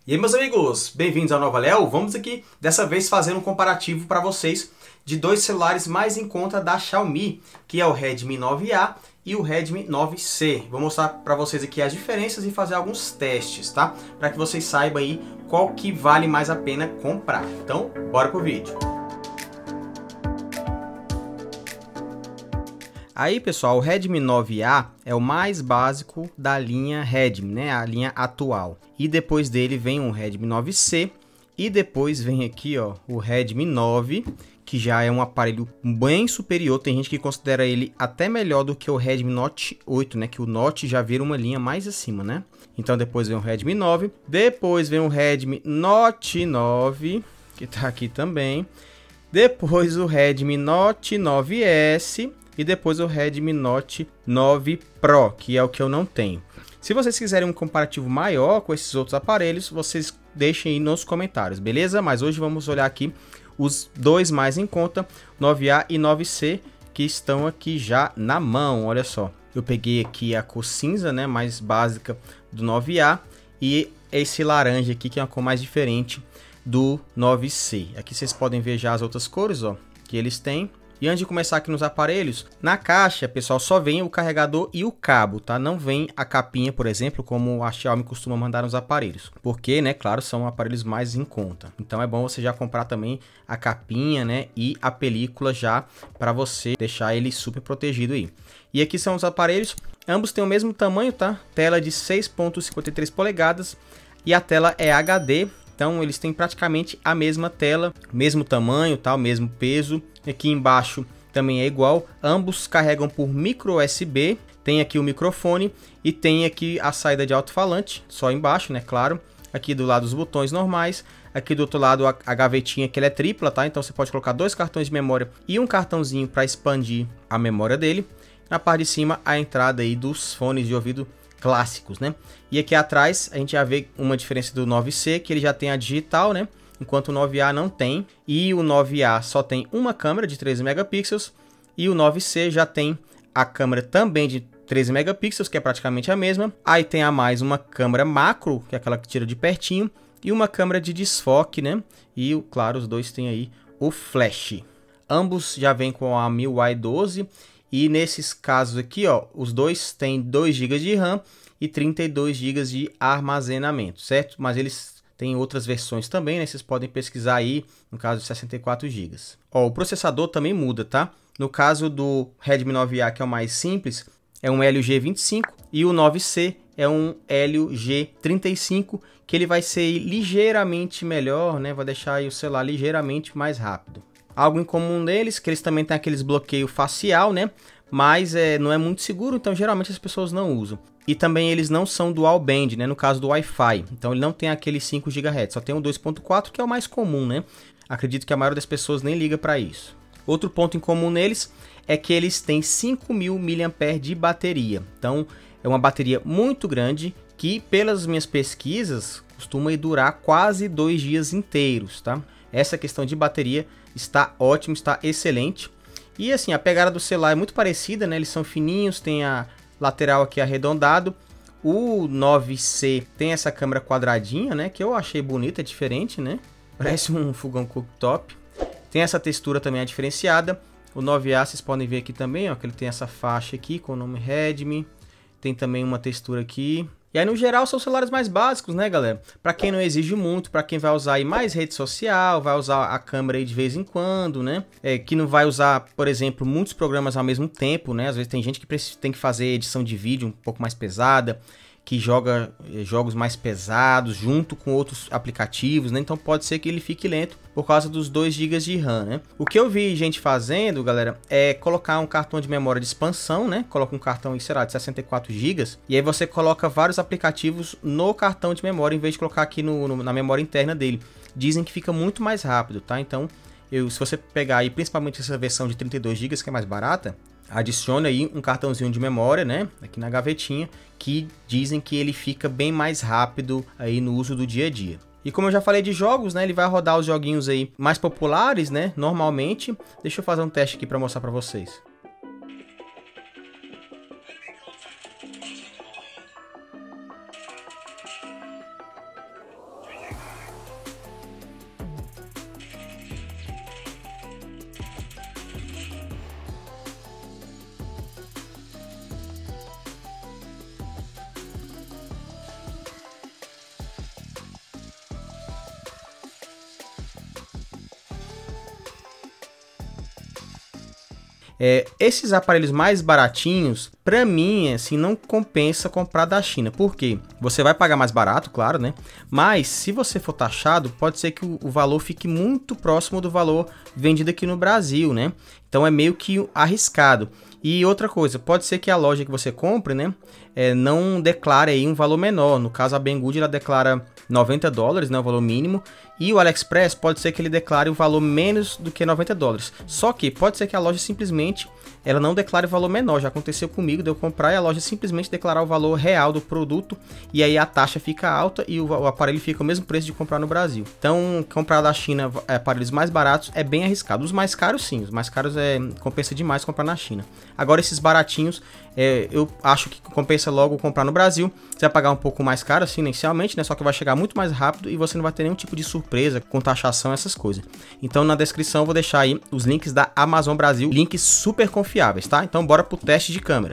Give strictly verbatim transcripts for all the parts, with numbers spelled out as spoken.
E aí, meus amigos, bem-vindos ao Nova Léo. Vamos aqui, dessa vez, fazer um comparativo para vocês de dois celulares mais em conta da Xiaomi, que é o Redmi nove A e o Redmi nove C. Vou mostrar para vocês aqui as diferenças e fazer alguns testes, tá? Para que vocês saibam aí qual que vale mais a pena comprar. Então, bora pro vídeo. Aí, pessoal, o Redmi nove A é o mais básico da linha Redmi, né? A linha atual. E depois dele vem o Redmi nove C e depois vem aqui, ó, o Redmi nove, que já é um aparelho bem superior. Tem gente que considera ele até melhor do que o Redmi Note oito, né? Que o Note já vira uma linha mais acima, né? Então depois vem o Redmi nove, depois vem o Redmi Note nove, que tá aqui também. Depois o Redmi Note nove S e depois o Redmi Note nove Pro, que é o que eu não tenho. Se vocês quiserem um comparativo maior com esses outros aparelhos, vocês deixem aí nos comentários, beleza? Mas hoje vamos olhar aqui os dois mais em conta, nove A e nove C, que estão aqui já na mão. Olha só, eu peguei aqui a cor cinza, né, mais básica do nove A, e esse laranja aqui, que é uma cor mais diferente do nove C. Aqui vocês podem ver já as outras cores, ó, que eles têm. E antes de começar aqui nos aparelhos, na caixa, pessoal, só vem o carregador e o cabo, tá? Não vem a capinha, por exemplo, como a Xiaomi costuma mandar nos aparelhos. Porque, né, claro, são aparelhos mais em conta. Então é bom você já comprar também a capinha, né, e a película já para você deixar ele super protegido aí. E aqui são os aparelhos, ambos têm o mesmo tamanho, tá? Tela de seis ponto cinquenta e três polegadas e a tela é H D. Então eles têm praticamente a mesma tela, mesmo tamanho, tá? O mesmo peso. Aqui embaixo também é igual. Ambos carregam por micro U S B. Tem aqui o microfone e tem aqui a saída de alto-falante, só embaixo, né? Claro. Aqui do lado os botões normais. Aqui do outro lado a, a gavetinha, que ela é tripla, tá? Então você pode colocar dois cartões de memória e um cartãozinho para expandir a memória dele. Na parte de cima a entrada aí dos fones de ouvido clássicos, né? E aqui atrás a gente já vê uma diferença do nove C, que ele já tem a digital, né? Enquanto o nove A não tem. E o nove A só tem uma câmera de treze megapixels e o nove C já tem a câmera também de treze megapixels, que é praticamente a mesma. Aí tem a mais uma câmera macro, que é aquela que tira de pertinho, e uma câmera de desfoque, né? E claro, os dois têm aí o flash. Ambos já vêm com a M I U I doze. E nesses casos aqui, ó, os dois têm dois gigas de RAM e trinta e dois gigas de armazenamento, certo? Mas eles têm outras versões também, né? Vocês podem pesquisar aí, no caso de sessenta e quatro gigas. Ó, o processador também muda, tá? No caso do Redmi nove A, que é o mais simples, é um Helio G vinte e cinco e o nove C é um Helio G trinta e cinco, que ele vai ser ligeiramente melhor, né? Vai deixar aí o celular ligeiramente mais rápido. Algo em comum deles, que eles também têm aqueles bloqueio facial, né? Mas é, não é muito seguro, então geralmente as pessoas não usam. E também eles não são dual band, né? No caso do Wi-Fi. Então ele não tem aquele cinco gigahertz, só tem o dois ponto quatro, que é o mais comum, né? Acredito que a maioria das pessoas nem liga para isso. Outro ponto em comum neles é que eles têm cinco mil miliampères-hora de bateria. Então é uma bateria muito grande que, pelas minhas pesquisas, costuma durar quase dois dias inteiros, tá? Essa questão de bateria está ótimo, está excelente. E assim, a pegada do celular é muito parecida, né? Eles são fininhos, tem a lateral aqui arredondado. O nove C tem essa câmera quadradinha, né? Que eu achei bonita, é diferente, né? Parece um fogão cooktop. Tem essa textura também diferenciada. O nove A vocês podem ver aqui também, ó, que ele tem essa faixa aqui com o nome Redmi. Tem também uma textura aqui. E aí, no geral, são celulares mais básicos, né, galera? Para quem não exige muito, para quem vai usar aí mais rede social, vai usar a câmera aí de vez em quando, né? É, que não vai usar, por exemplo, muitos programas ao mesmo tempo, né? Às vezes tem gente que tem que fazer edição de vídeo um pouco mais pesada, que joga jogos mais pesados junto com outros aplicativos, né? Então pode ser que ele fique lento por causa dos dois gigas de RAM, né? O que eu vi gente fazendo, galera, é colocar um cartão de memória de expansão, né? Coloca um cartão, sei lá, de sessenta e quatro gigas e aí você coloca vários aplicativos no cartão de memória em vez de colocar aqui no, no, na memória interna dele. Dizem que fica muito mais rápido, tá? Então, eu, se você pegar aí, principalmente essa versão de trinta e dois gigas, que é mais barata, adicione aí um cartãozinho de memória, né, aqui na gavetinha, que dizem que ele fica bem mais rápido aí no uso do dia a dia. E como eu já falei de jogos, né, ele vai rodar os joguinhos aí mais populares, né, normalmente. Deixa eu fazer um teste aqui para mostrar para vocês. É, esses aparelhos mais baratinhos, pra mim, assim, não compensa comprar da China. Por quê? Você vai pagar mais barato, claro, né? Mas se você for taxado, pode ser que o, o valor fique muito próximo do valor vendido aqui no Brasil, né? Então é meio que arriscado. E outra coisa, pode ser que a loja que você compre, né, é, não declare aí um valor menor. No caso, a Banggood, ela declara noventa dólares, né, o valor mínimo. E o AliExpress pode ser que ele declare um valor menos do que noventa dólares. Só que pode ser que a loja simplesmente ela não declare valor menor. Já aconteceu comigo de eu comprar e a loja simplesmente declarar o valor real do produto. E aí a taxa fica alta e o, o aparelho fica o mesmo preço de comprar no Brasil. Então, comprar da China aparelhos mais baratos é bem arriscado. Os mais caros, sim. Os mais caros é, compensa demais comprar na China. Agora, esses baratinhos, é, eu acho que compensa logo comprar no Brasil. Você vai pagar um pouco mais caro, assim, inicialmente, né? Só que vai chegar muito mais rápido e você não vai ter nenhum tipo de surpresa com taxação, essas coisas. Então, na descrição eu vou deixar aí os links da Amazon Brasil, links super confiáveis, tá? Então, bora pro teste de câmera.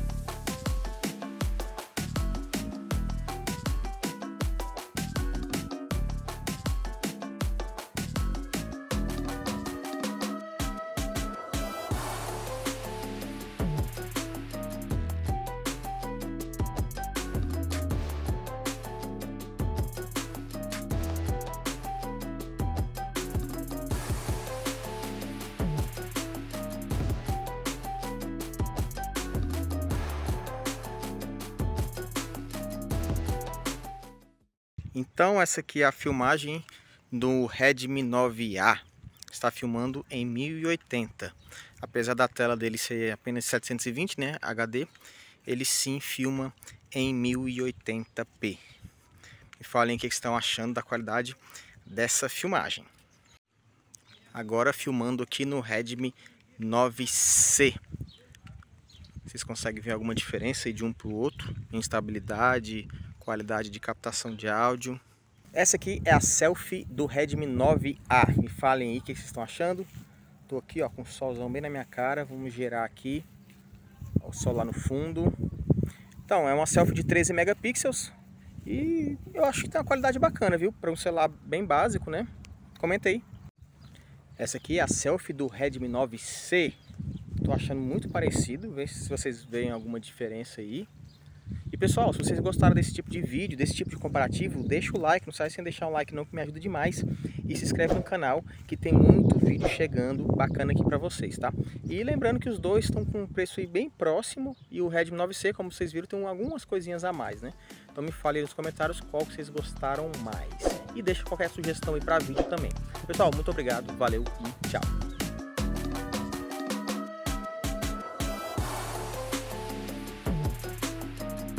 Então, essa aqui é a filmagem do Redmi nove A. Está filmando em mil e oitenta. Apesar da tela dele ser apenas setecentos e vinte, né, H D, ele sim filma em mil e oitenta p. Me falem o que vocês estão achando da qualidade dessa filmagem. Agora filmando aqui no Redmi nove C. Vocês conseguem ver alguma diferença aí de um para o outro em estabilidade, qualidade de captação de áudio. Essa aqui é a selfie do Redmi nove A. Me falem aí o que vocês estão achando. Tô aqui, ó, com o solzão bem na minha cara. Vamos girar aqui. O sol lá no fundo. Então, é uma selfie de treze megapixels. E eu acho que tem uma qualidade bacana, viu? Para um celular bem básico, né? Comenta aí. Essa aqui é a selfie do Redmi nove C. Tô achando muito parecido. Vê se vocês veem alguma diferença aí. E pessoal, se vocês gostaram desse tipo de vídeo, desse tipo de comparativo, deixa o like, não sai sem deixar um like não, que me ajuda demais. E se inscreve no canal, que tem muito vídeo chegando bacana aqui pra vocês, tá? E lembrando que os dois estão com um preço aí bem próximo, e o Redmi nove C, como vocês viram, tem algumas coisinhas a mais, né? Então me fale aí nos comentários qual que vocês gostaram mais. E deixa qualquer sugestão aí pra vídeo também. Pessoal, muito obrigado, valeu e tchau!